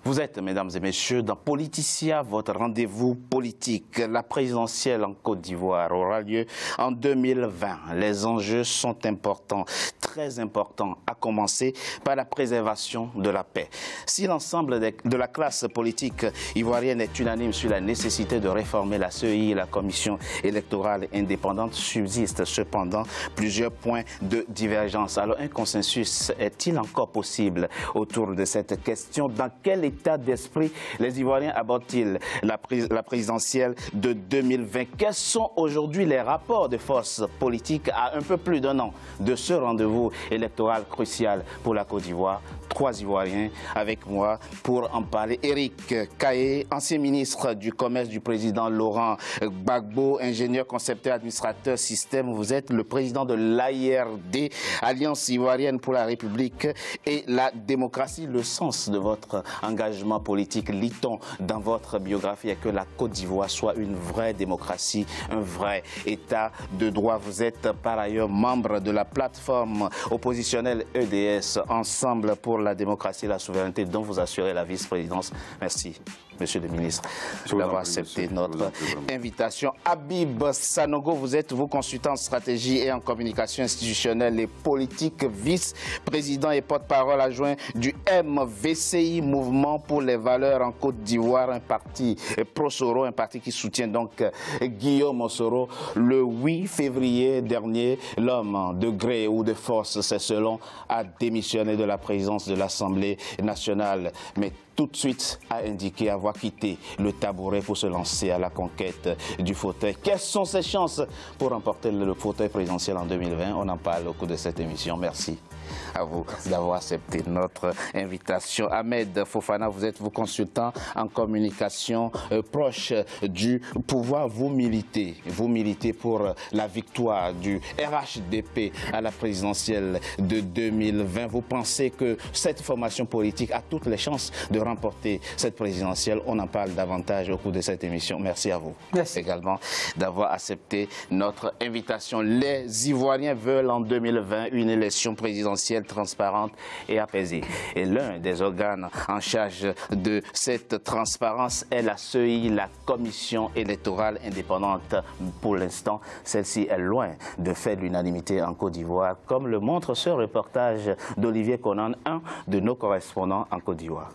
Vous êtes, mesdames et messieurs, dans Politicien, votre rendez-vous politique. La présidentielle en Côte d'Ivoire aura lieu en 2020. Les enjeux sont importants, très importants, à commencer par la préservation de la paix. Si l'ensemble de la classe politique ivoirienne est unanime sur la nécessité de réformer la CEI et la Commission électorale indépendante, subsistent cependant plusieurs points de divergence. Alors, un consensus est-il encore possible autour de cette question? Dans quel état d'esprit les Ivoiriens abordent-ils la présidentielle de 2020? Quels sont aujourd'hui les rapports de force politique à un peu plus d'un an de ce rendez-vous électoral crucial pour la Côte d'Ivoire? 3 Ivoiriens avec moi pour en parler. Éric Kaye, ancien ministre du Commerce du président Laurent Gbagbo, ingénieur, concepteur, administrateur système. Vous êtes le président de l'AIRD, Alliance ivoirienne pour la République et la démocratie. Le sens de votre engagement politique, lit-on dans votre biographie, est que la Côte d'Ivoire soit une vraie démocratie, un vrai état de droit. Vous êtes par ailleurs membre de la plateforme oppositionnelle EDS, Ensemble pour la démocratie et la souveraineté, dont vous assurez la vice-présidence. Merci, monsieur le ministre, d'avoir accepté notre invitation. Habib Sanogo, vous êtes consultant en stratégie et en communication institutionnelle et politique, vice-président et porte-parole adjoint du MVCI, Mouvement pour les valeurs en Côte d'Ivoire, un parti pro-Soro, un parti qui soutient donc Guillaume Soro. Le 8 février dernier, l'homme de gré ou de force, c'est selon, a démissionné de la présidence de l'Assemblée nationale, mais tout de suite a indiqué avoir quitté le tabouret pour se lancer à la conquête du fauteuil. Quelles sont ses chances pour remporter le fauteuil présidentiel en 2020? On en parle au cours de cette émission. Merci à vous d'avoir accepté notre invitation. Ahmed Fofana, vous êtes consultant en communication proche du pouvoir. Vous militez pour la victoire du RHDP à la présidentielle de 2020. Vous pensez que cette formation politique a toutes les chances de remporter cette présidentielle? On en parle davantage au cours de cette émission. Merci à vous. Merci également d'avoir accepté notre invitation. Les Ivoiriens veulent en 2020 une élection présidentielle transparente et apaisée. Et l'un des organes en charge de cette transparence est la CEI, la Commission électorale indépendante. Pour l'instant, celle-ci est loin de faire l'unanimité en Côte d'Ivoire, comme le montre ce reportage d'Olivier Conan, un de nos correspondants en Côte d'Ivoire.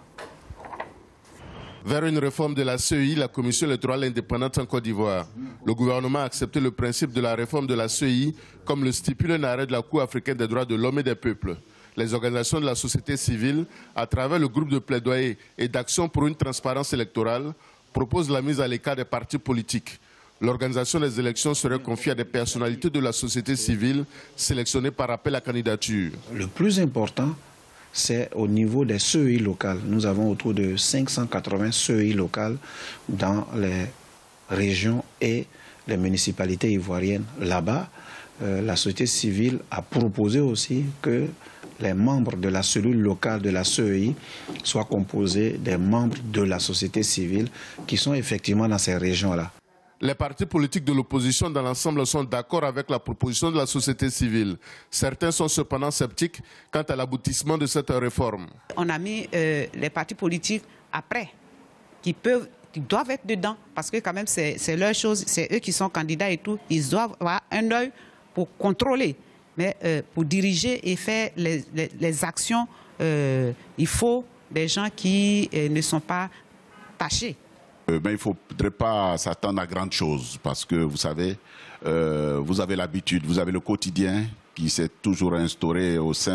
Vers une réforme de la CEI, la Commission électorale indépendante en Côte d'Ivoire. Le gouvernement a accepté le principe de la réforme de la CEI, comme le stipule un arrêt de la Cour africaine des droits de l'homme et des peuples. Les organisations de la société civile, à travers le groupe de plaidoyer et d'action pour une transparence électorale, proposent la mise à l'écart des partis politiques. L'organisation des élections serait confiée à des personnalités de la société civile sélectionnées par appel à candidature. Le plus important, c'est au niveau des CEI locales. Nous avons autour de 580 CEI locales dans les régions et les municipalités ivoiriennes. Là-bas, la société civile a proposé aussi que les membres de la cellule locale de la CEI soient composés des membres de la société civile qui sont effectivement dans ces régions-là. Les partis politiques de l'opposition dans l'ensemble sont d'accord avec la proposition de la société civile. Certains sont cependant sceptiques quant à l'aboutissement de cette réforme. On a mis les partis politiques après, qui doivent être dedans, parce que quand même c'est leur chose, c'est eux qui sont candidats et tout. Ils doivent avoir un œil pour contrôler, mais pour diriger et faire les actions, il faut des gens qui ne sont pas tachés. Il ne faudrait pas s'attendre à grandes choses parce que, vous savez, vous avez l'habitude, vous avez le quotidien qui s'est toujours instauré au sein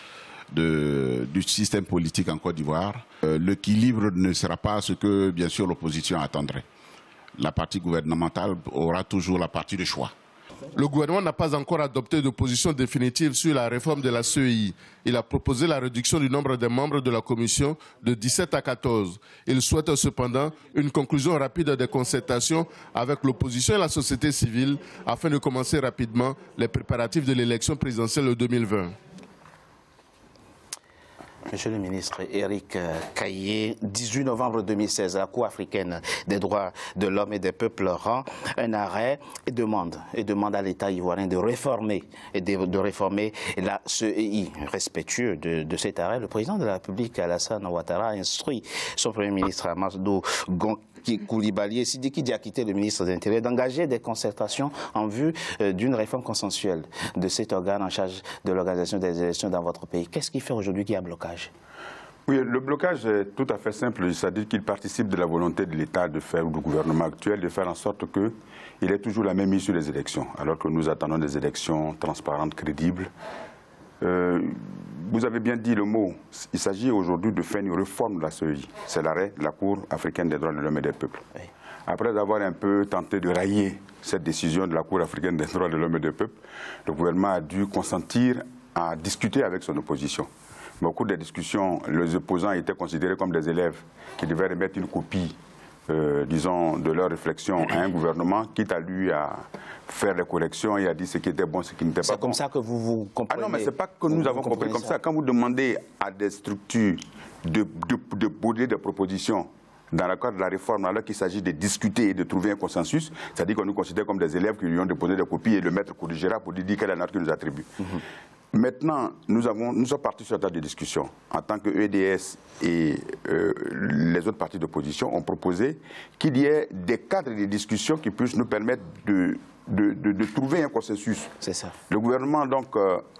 du système politique en Côte d'Ivoire. L'équilibre ne sera pas ce que, bien sûr, l'opposition attendrait. La partie gouvernementale aura toujours la partie de choix. Le gouvernement n'a pas encore adopté de position définitive sur la réforme de la CEI. Il a proposé la réduction du nombre des membres de la commission de 17 à 14. Il souhaite cependant une conclusion rapide des concertations avec l'opposition et la société civile afin de commencer rapidement les préparatifs de l'élection présidentielle de 2020. Monsieur le ministre, Eric Kaye, 18 novembre 2016, la Cour africaine des droits de l'homme et des peuples rend un arrêt et demande à l'État ivoirien de réformer la CEI. Respectueux de cet arrêt, le président de la République, Alassane Ouattara, a instruit son Premier ministre Amadou Coulibaly et Sidiki Diakité, le ministre de l'Intérieur, d'engager des concertations en vue d'une réforme consensuelle de cet organe en charge de l'organisation des élections dans votre pays. Qu'est-ce qui fait aujourd'hui qu'il y a blocage? Oui, le blocage est tout à fait simple, c'est-à-dire qu'il participe de la volonté de l'État de faire, ou du gouvernement actuel, de faire en sorte qu'il ait toujours la même mise sur les élections, alors que nous attendons des élections transparentes, crédibles. Vous avez bien dit le mot, il s'agit aujourd'hui de faire une réforme de la CEI. C'est l'arrêt de la Cour africaine des droits de l'homme et des peuples. Oui. Après avoir un peu tenté de railler cette décision de la Cour africaine des droits de l'homme et des peuples, le gouvernement a dû consentir à discuter avec son opposition. Mais au cours des discussions, les opposants étaient considérés comme des élèves qui devaient remettre une copie, disons, de leur réflexion à un gouvernement, quitte à lui à faire les corrections et à dire ce qui était bon, ce qui n'était pas bon. C'est comme ça que vous comprenez? Ah non, mais ce n'est pas que nous avons compris comme ça. Quand vous demandez à des structures de poser des propositions dans le cadre de la réforme, alors qu'il s'agit de discuter et de trouver un consensus, c'est-à-dire qu'on nous considère comme des élèves qui lui ont déposé des copies et le maître corrigera pour lui dire quelle est la note qu'il nous attribue. Maintenant, nous sommes partis sur la table de discussion. En tant que EDS et les autres partis d'opposition ont proposé qu'il y ait des cadres de discussion qui puissent nous permettre de trouver un consensus. C'est ça. Le gouvernement, donc,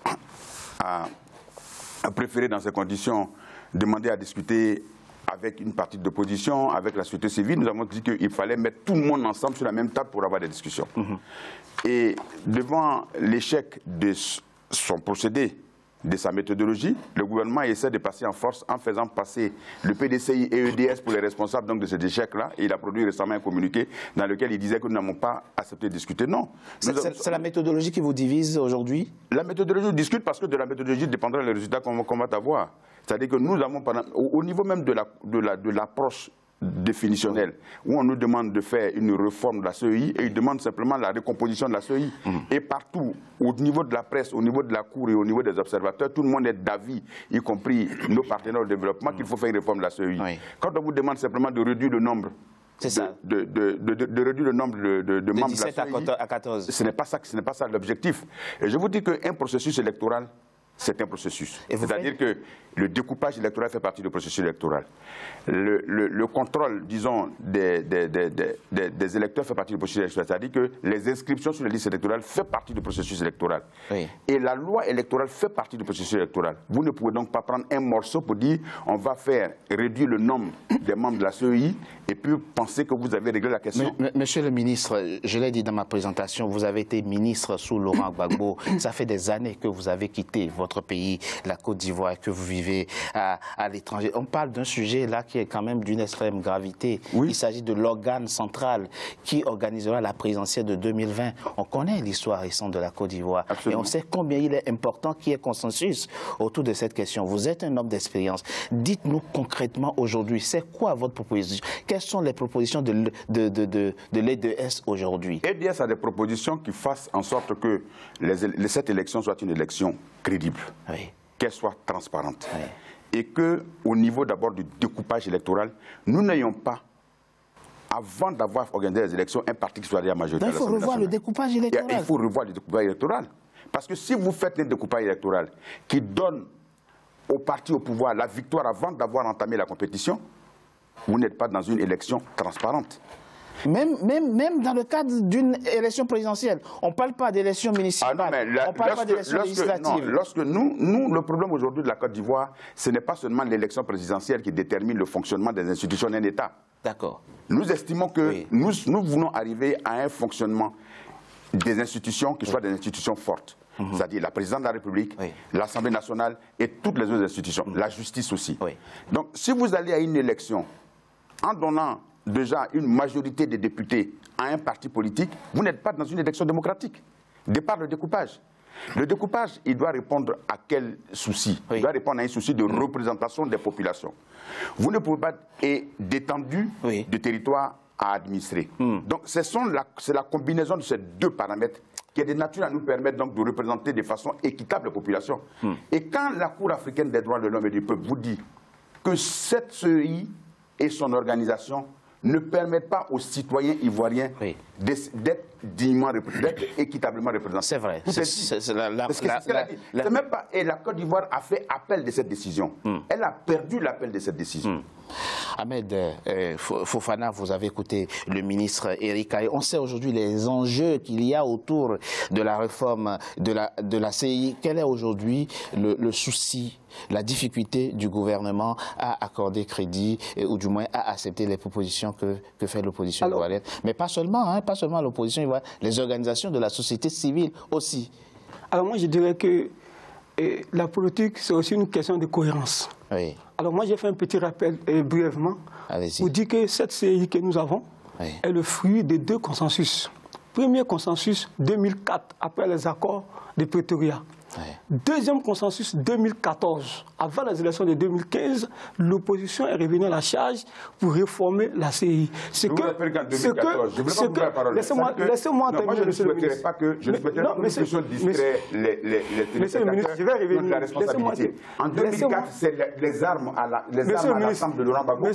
a préféré, dans ces conditions, demander à discuter avec une partie d'opposition, avec la société civile. Nous avons dit qu'il fallait mettre tout le monde ensemble sur la même table pour avoir des discussions. Et devant l'échec de son procédé, de sa méthodologie, le gouvernement essaie de passer en force en faisant passer le PDCI et EDS pour les responsables donc, de cet échec-là. Il a produit récemment un communiqué dans lequel il disait que nous n'avons pas accepté de discuter. Non. C'est la méthodologie qui vous divise aujourd'hui? La méthodologie, on discute parce que de la méthodologie dépendra les résultats qu'on va avoir. C'est-à-dire que nous avons, au niveau même de l'approche définitionnelle, où on nous demande de faire une réforme de la CEI et ils demandent simplement la recomposition de la CEI. Et partout, au niveau de la presse, au niveau de la Cour et au niveau des observateurs, tout le monde est d'avis, y compris nos partenaires au développement, qu'il faut faire une réforme de la CEI. Oui. Quand on vous demande simplement de réduire le nombre de réduire le nombre de membres de la CEI, à 14. Ce n'est pas ça l'objectif. Et je vous dis qu'un processus électoral, c'est un processus. C'est-à-dire que le découpage électoral fait partie du processus électoral. Le contrôle, disons, des électeurs fait partie du processus électoral. C'est-à-dire que les inscriptions sur les listes électorales font partie du processus électoral. Oui. Et la loi électorale fait partie du processus électoral. Vous ne pouvez donc pas prendre un morceau pour dire on va faire réduire le nombre des membres de la CEI et puis penser que vous avez réglé la question. Monsieur le ministre, je l'ai dit dans ma présentation, vous avez été ministre sous Laurent Gbagbo. Ça fait des années que vous avez quitté votre pays, la Côte d'Ivoire, que vous vivez à l'étranger. On parle d'un sujet là qui est quand même d'une extrême gravité. Oui. Il s'agit de l'organe central qui organisera la présidentielle de 2020. On connaît l'histoire récente de la Côte d'Ivoire et on sait combien il est important qu'il y ait consensus autour de cette question. Vous êtes un homme d'expérience. Dites-nous concrètement aujourd'hui, c'est quoi votre proposition? Quelles sont les propositions de l'EDS aujourd'hui? L'EDS a des propositions qui fassent en sorte que cette élection soit une élection crédible, oui, qu'elle soit transparente, oui, et qu'au niveau d'abord du découpage électoral, nous n'ayons pas, avant d'avoir organisé les élections, un parti qui soit déjà majoritaire. Il faut revoir le découpage électoral. Il faut revoir le découpage électoral. Parce que si vous faites un découpage électoral qui donne au parti au pouvoir la victoire avant d'avoir entamé la compétition, vous n'êtes pas dans une élection transparente. Même dans le cadre d'une élection présidentielle, on ne parle pas d'élection municipale, on ne parle pas d'élection législative. Non, lorsque nous, le problème aujourd'hui de la Côte d'Ivoire, ce n'est pas seulement l'élection présidentielle qui détermine le fonctionnement des institutions d'un État. D'accord. Nous estimons que oui, nous voulons arriver à un fonctionnement des institutions qui soient des institutions fortes. C'est-à-dire la présidente de la République, oui, l'Assemblée nationale et toutes les autres institutions, la justice aussi. Oui. Donc si vous allez à une élection en donnant déjà une majorité des députés à un parti politique, vous n'êtes pas dans une élection démocratique. Départ le découpage. Le découpage, il doit répondre à quel souci? Oui. Il doit répondre à un souci de représentation des populations. Vous ne pouvez pas être d'étendue, oui, de territoire à administrer. Donc c'est la combinaison de ces deux paramètres qui est de nature à nous permettre donc de représenter de façon équitable la population. Et quand la Cour africaine des droits de l'homme et du peuple vous dit que cette CEI et son organisation ne permettent pas aux citoyens ivoiriens d'être dignement d'être équitablement représentés. C'est vrai. C'est même pas. Et la Côte d'Ivoire a fait appel de cette décision. Elle a perdu l'appel de cette décision. Ahmed Fofana, vous avez écouté le ministre Eric Aye. On sait aujourd'hui les enjeux qu'il y a autour de la réforme de la CEI. Quel est aujourd'hui le souci, la difficulté du gouvernement à accorder crédit ou du moins à accepter les propositions que fait l'opposition ivoirienne? Mais pas seulement l'opposition ivoirienne, les organisations de la société civile aussi. Alors moi je dirais que la politique c'est aussi une question de cohérence. Oui. Alors moi j'ai fait un petit rappel brièvement pour dire que cette CEI que nous avons est le fruit de 2 consensus. Premier consensus 2004 après les accords de Pretoria. Deuxième consensus 2014. Avant les élections de 2015, l'opposition est revenue à la charge pour réformer la CEI. Laissez-moi terminer, monsieur le ministre. Je ne souhaiterais pas que nous puissions distraire monsieur le ministre, je vais revenir. La responsabilité. En 2004, c'est les armes à l'ensemble de Laurent Gbagbo.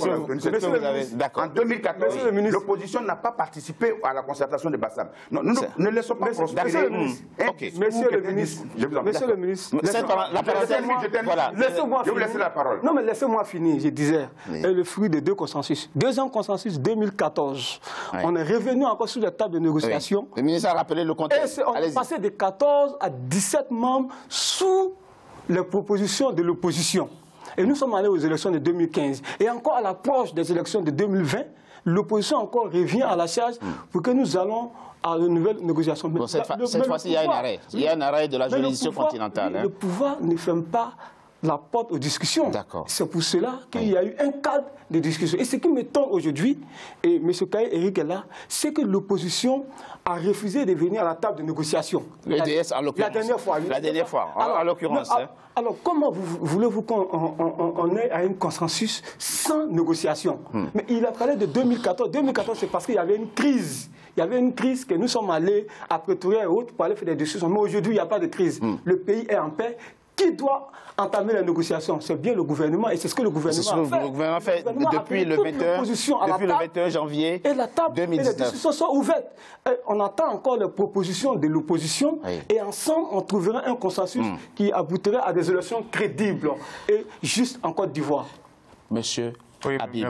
En 2014, l'opposition n'a pas participé à la concertation de Bassam. Non, nous ne laissons pas prospérer. Monsieur le ministre, monsieur le ministre, laissez-moi la parole. Non, mais laissez-moi finir, je disais. Et le fruit de 2 consensus. Deuxième consensus, 2014. On est revenu encore sur la table de négociation. Le ministre a rappelé le contexte. Et on est passé de 14 à 17 membres sous les propositions de l'opposition. Et nous sommes allés aux élections de 2015. Et encore à l'approche des élections de 2020, l'opposition encore revient à la charge pour que nous allons à une nouvelle négociation. Bon, cette fois-ci, il y a un arrêt. Il y a un arrêt de la juridiction continentale. Le pouvoir ne ferme pas la porte aux discussions. C'est pour cela qu'il y a eu un cadre de discussion. Et ce qui m'étonne aujourd'hui, et M. Kaye Eric est là, c'est que l'opposition a refusé de venir à la table de négociation. l'EDS en l'occurrence. La dernière fois, en l'occurrence. Alors, comment voulez-vous qu'on ait à un consensus sans négociation? Mais il a parlé de 2014. 2014, c'est parce qu'il y avait une crise. Il y avait une crise que nous sommes allés à Pretoria et autres pour aller faire des discussions. Mais aujourd'hui, il n'y a pas de crise. Le pays est en paix. Qui doit entamer la négociation? C'est bien le gouvernement et c'est ce que le gouvernement a fait. Le gouvernement a fait depuis le 21 janvier 2019. Et la table et les discussions sont ouvertes. Et on attend encore les propositions de l'opposition et ensemble on trouverait un consensus qui aboutirait à des élections crédibles et justes en Côte d'Ivoire. Monsieur Habib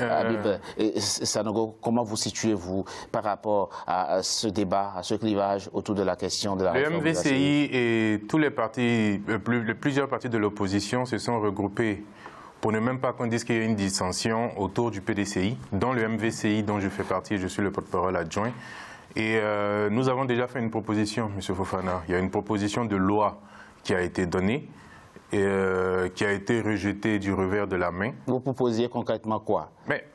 Sanogo, comment vous situez-vous par rapport à ce débat, à ce clivage autour de la question de la réforme de la CEI? Le MVCI et tous les partis, plusieurs partis de l'opposition se sont regroupés pour ne même pas qu'on dise qu'il y a une dissension autour du PDCI, dont le MVCI dont je fais partie, je suis le porte-parole adjoint. Et nous avons déjà fait une proposition, M. Fofana. Il y a une proposition de loi qui a été donnée et qui a été rejetée du revers de la main. Vous proposiez concrètement quoi? Mais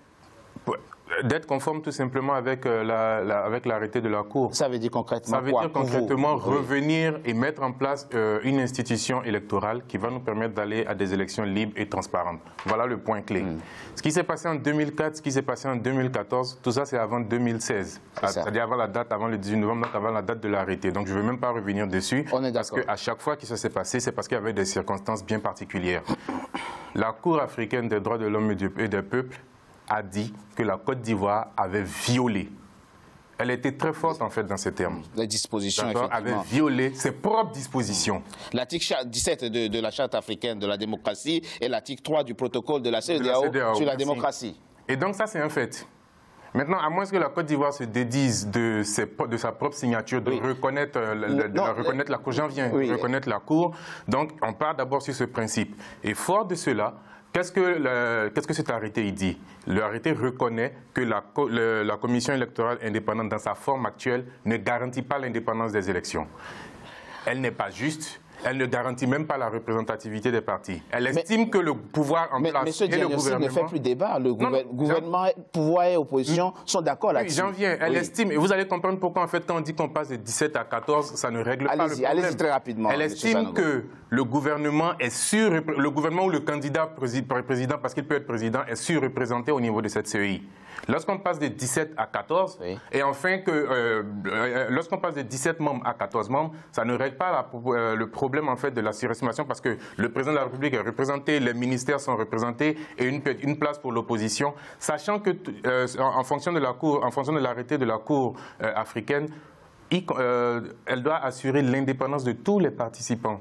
d'être conforme tout simplement avec l'arrêté de la Cour. Ça veut dire concrètement quoi? Ça veut dire concrètement revenir et mettre en place une institution électorale qui va nous permettre d'aller à des élections libres et transparentes. Voilà le point clé. Ce qui s'est passé en 2004, ce qui s'est passé en 2014, tout ça c'est avant 2016. C'est-à-dire avant la date, avant le 18 novembre, donc avant la date de l'arrêté. Donc je ne veux même pas revenir dessus. On est parce qu'à chaque fois que ça s'est passé, c'est parce qu'il y avait des circonstances bien particulières. La Cour africaine des droits de l'homme et des peuples a dit que la Côte d'Ivoire avait violé. Elle était très forte en fait dans ces termes. Les dispositions, effectivement. Avait violé ses propres dispositions. L'article 17 de la Charte africaine de la démocratie et l'article 3 du protocole de la CEDEAO sur la démocratie. Et donc ça c'est un fait. Maintenant, à moins que la Côte d'Ivoire se dédise de sa propre signature, de reconnaître la Cour, j'en viens, de reconnaître la Cour, donc on part d'abord sur ce principe. Et fort de cela, qu'est-ce que cet arrêté il dit? L'arrêté reconnaît que la Commission électorale indépendante, dans sa forme actuelle, ne garantit pas l'indépendance des élections. Elle n'est pas juste. Elle ne garantit même pas la représentativité des partis. Elle estime que le pouvoir en place mais et le gouvernement... ne fait plus débat. Le gouvernement, pouvoir et opposition sont d'accord là-dessus. Oui, j'en viens. Elle estime, et vous allez comprendre pourquoi, en fait, quand on dit qu'on passe de 17 à 14, ça ne règle pas le problème. Allez-y très rapidement. Elle estime que le gouvernement est le gouvernement ou le candidat président, parce qu'il peut être président, est surreprésenté au niveau de cette CEI. Lorsqu'on passe de 17 à 14, et enfin que lorsqu'on passe de 17 membres à 14 membres, ça ne règle pas le problème en fait de la surestimation parce que le président de la République est représenté, les ministères sont représentés et une place pour l'opposition, sachant que en fonction de la Cour, en fonction de l'arrêté de la Cour africaine, elle doit assurer l'indépendance de tous les participants.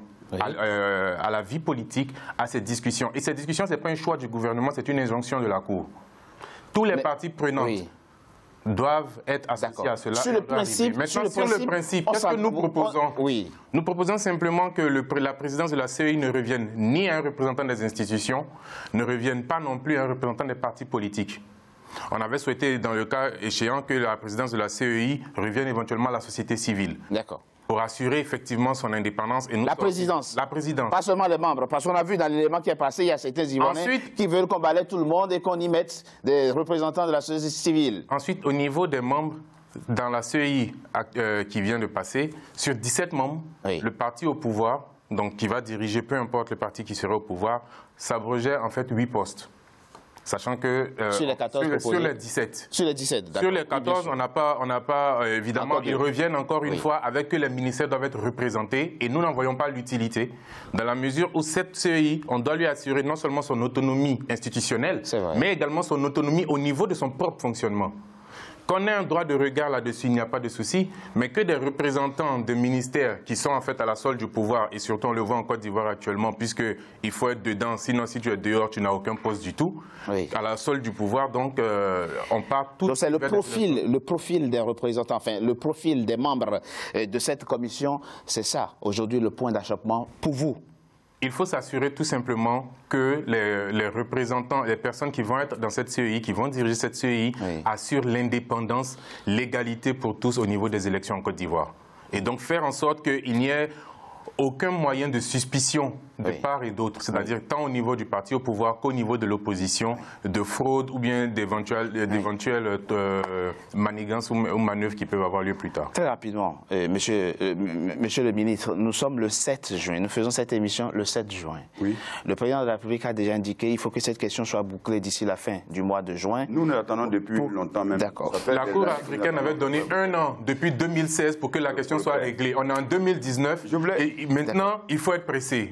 À la vie politique, à ces discussions. Et ces discussions, ce n'est pas un choix du gouvernement, c'est une injonction de la Cour. Tous les parties prenantes doivent être associés à cela. Sur le principe, maintenant, sur le principe, qu'est-ce que nous proposons? Nous proposons simplement que la présidence de la CEI ne revienne ni à un représentant des institutions, ne revienne pas non plus à un représentant des partis politiques. On avait souhaité, dans le cas échéant, que la présidence de la CEI revienne éventuellement à la société civile. D'accord. Pour assurer effectivement son indépendance. Et nous la présidence. La présidence. Pas seulement les membres, parce qu'on a vu dans l'élément qui est passé, il y a certains Ivoiriens qui veulent qu'on balaie tout le monde et qu'on y mette des représentants de la société civile. Ensuite, au niveau des membres, dans la CEI qui vient de passer, sur 17 membres, le parti au pouvoir, donc qui va diriger peu importe le parti qui sera au pouvoir, s'abrogeait en fait 8 postes. Sachant que sur les 14 sur les 17. Sur les 17, d'accord. Sur les 14, on n'a pas évidemment, ils reviennent encore une fois avec que les ministères doivent être représentés et nous n'en voyons pas l'utilité dans la mesure où cette CEI, on doit lui assurer non seulement son autonomie institutionnelle, mais également son autonomie au niveau de son propre fonctionnement. Qu'on ait un droit de regard là-dessus, il n'y a pas de souci, mais que des représentants de ministères qui sont en fait à la solde du pouvoir, et surtout on le voit en Côte d'Ivoire actuellement, puisqu'il faut être dedans, sinon si tu es dehors, tu n'as aucun poste du tout, à la solde du pouvoir, donc on part tout... Donc c'est le profil des représentants, enfin le profil des membres de cette commission, c'est ça, aujourd'hui le point d'achoppement pour vous? Il faut s'assurer tout simplement que les représentants, les personnes qui vont être dans cette CEI, qui vont diriger cette CEI, assurent l'indépendance, l'égalité pour tous au niveau des élections en Côte d'Ivoire. Et donc faire en sorte qu'il n'y ait aucun moyen de suspicion de part et d'autre, c'est-à-dire tant au niveau du parti au pouvoir qu'au niveau de l'opposition, de fraude ou bien d'éventuelles manigances ou manœuvres qui peuvent avoir lieu plus tard. Très rapidement, monsieur le ministre, nous sommes le 7 juin, nous faisons cette émission le 7 juin. Oui. Le président de la République a déjà indiqué qu'il faut que cette question soit bouclée d'ici la fin du mois de juin. Nous l'attendons depuis longtemps même. D'accord. La Cour africaine avait donné 1 an depuis 2016 pour que la question soit réglée. On est en 2019 et maintenant il faut être pressé.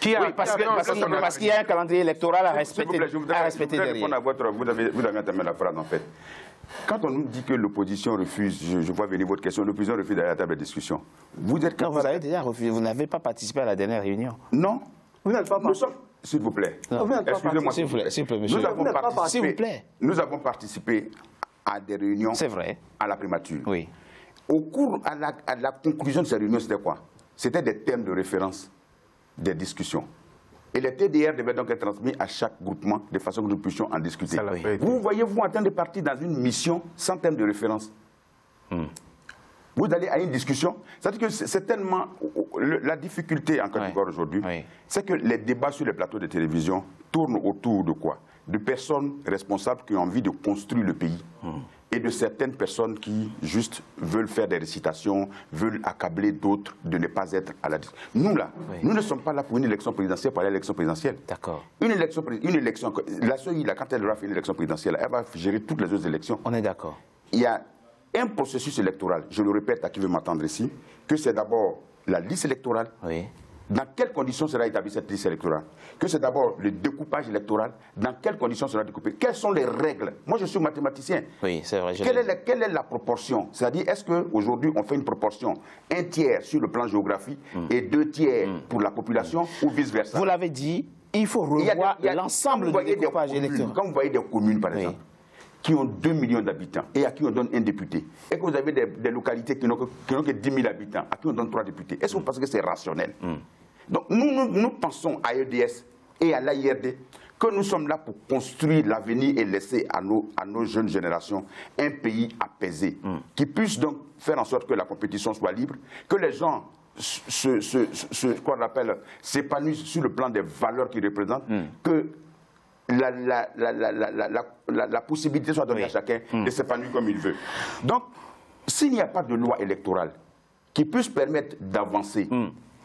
Parce qu'il y a un calendrier électoral à respecter. Je voudrais répondre à vous avez entamé la phrase en fait. Quand on nous dit que l'opposition refuse, je vois venir votre question, l'opposition refuse d'aller à la table de discussion. Vous êtes non, vous avez déjà refusé, vous n'avez pas participé à la dernière réunion. Non. Vous n'êtes pas participé. S'il vous plaît. Excusez-moi. S'il vous plaît, monsieur. S'il vous plaît. Nous avons participé à des réunions. C'est vrai. À la primature. Oui. Au cours, à la conclusion de ces réunions, c'était quoi? C'était des thèmes de référence, des discussions. Et les TDR devaient donc être transmis à chaque groupement de façon que nous puissions en discuter. Vous voyez-vous en train de partir dans une mission sans thème de référence. Vous allez à une discussion. C'est-à-dire que c'est tellement... La difficulté en Côte d'Ivoire aujourd'hui, c'est que les débats sur les plateaux de télévision tournent autour de quoi? De personnes responsables qui ont envie de construire le pays. Et de certaines personnes qui juste veulent faire des récitations, veulent accabler d'autres de ne pas être à la discussion. Nous là, nous ne sommes pas là pour une élection présidentielle, pour l'élection présidentielle. D'accord. Une élection, la CEI, quand elle aura fait une élection présidentielle, elle va gérer toutes les autres élections. On est d'accord. Il y a un processus électoral, je le répète à qui veut m'entendre ici, que c'est d'abord la liste électorale. Oui. Dans quelles conditions sera établie cette liste électorale? Que c'est d'abord le découpage électoral. Dans quelles conditions sera découpé? Quelles sont les règles? Moi, je suis mathématicien. Oui, c'est vrai. Quelle est la proportion? C'est-à-dire, est-ce qu'aujourd'hui, on fait une proportion 1/3 sur le plan géographique et 2/3 pour la population ou vice-versa? Vous l'avez dit, il faut revoir l'ensemble du découpage électoral. Quand vous voyez des communes, par exemple, qui ont 2 millions d'habitants et à qui on donne un député, et que vous avez des localités qui n'ont que 10 000 habitants, à qui on donne 3 députés, est-ce que vous pensez que c'est rationnel? Donc nous pensons à EDS et à l'AIRD que nous sommes là pour construire l'avenir et laisser à nos jeunes générations un pays apaisé, qui puisse donc faire en sorte que la compétition soit libre, que les gens s'épanouissent sur le plan des valeurs qu'ils représentent, que la possibilité soit donnée à chacun de s'épanouir comme il veut. Donc, s'il n'y a pas de loi électorale qui puisse permettre d'avancer,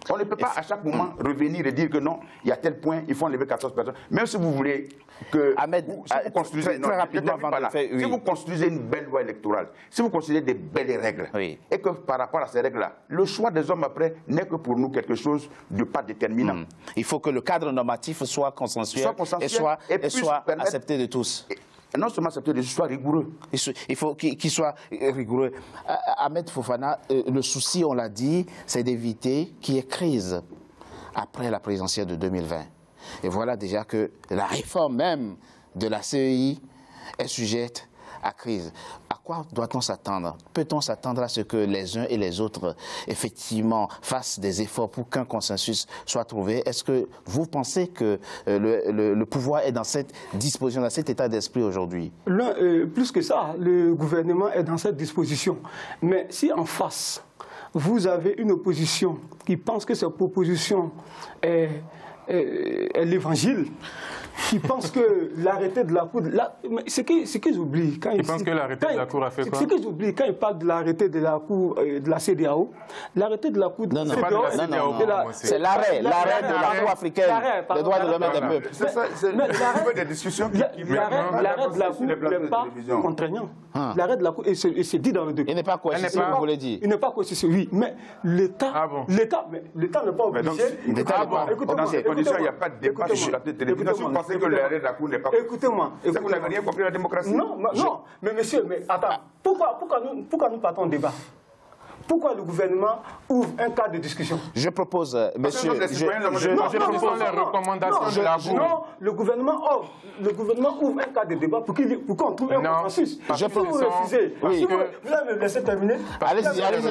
On ne peut pas à chaque moment revenir et dire que non, il y a tel point, il faut enlever 14 personnes. Même si vous voulez que... Ahmed, si vous construisez, très rapidement, si vous construisez une belle loi électorale, si vous construisez des belles règles, et que par rapport à ces règles-là, le choix des hommes après n'est que pour nous quelque chose de pas déterminant. Il faut que le cadre normatif soit consensuel et soit accepté de tous. Non seulement accepté, mais soit rigoureux. Il faut qu'il soit rigoureux. Ahmed Fofana, le souci, on l'a dit, c'est d'éviter qu'il y ait crise après la présidentielle de 2020. Et voilà déjà que la réforme même de la CEI est sujette à crise. À quoi doit-on s'attendre? Peut-on s'attendre à ce que les uns et les autres, effectivement, fassent des efforts pour qu'un consensus soit trouvé? Est-ce que vous pensez que le pouvoir est dans cette disposition, dans cet état d'esprit aujourd'hui? Plus que ça, le gouvernement est dans cette disposition. Mais si en face, vous avez une opposition qui pense que cette proposition est l'évangile, qui pense que l'arrêté de la Cour... Ce qu'ils oublient quand ils... pensent que l'arrêté de la Cour a fait quoi? Ce qu'ils oublient quand ils parlent de l'arrêté de la Cour de la CEDEAO, l'arrêté de la Cour de la CEDEAO... C'est l'arrêt de la Cour africaine des droits de l'homme et des peuples. C'est ça, c'est des discussions l'arrêt de la Cour n'est pas contraignant. L'arrêt de la Cour, et c'est dit dans le document. Il n'est pas coercitif, vous voulez dire? Il n'est pas coercitif, oui, mais l'État n'est pas obligé... Dans ces conditions, il n'y a pas de débat sur la télévision. Vous pensez que l'arrêt de la Cour n'est pas... Écoutez-moi. Vous n'avez rien compris à la démocratie? Non, mais monsieur, attends. Pourquoi nous partons au débat? Pourquoi le gouvernement ouvre un cadre de discussion? Je propose, monsieur... Je propose les recommandations de la Cour. Non, le gouvernement ouvre un cadre de débat pour qu'on trouve un consensus. Je peux vous refuser. Si vous allez me laisser terminer. Allez-y,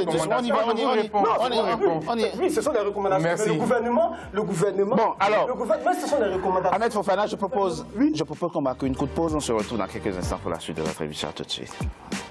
on y va. Oui, ce sont les recommandations. Merci. Mais le gouvernement... Bon, alors... ce sont les recommandations. Ahmed Fofana, je propose qu'on marque une courte pause. On se retrouve dans quelques instants pour la suite de notre émission. À tout de suite.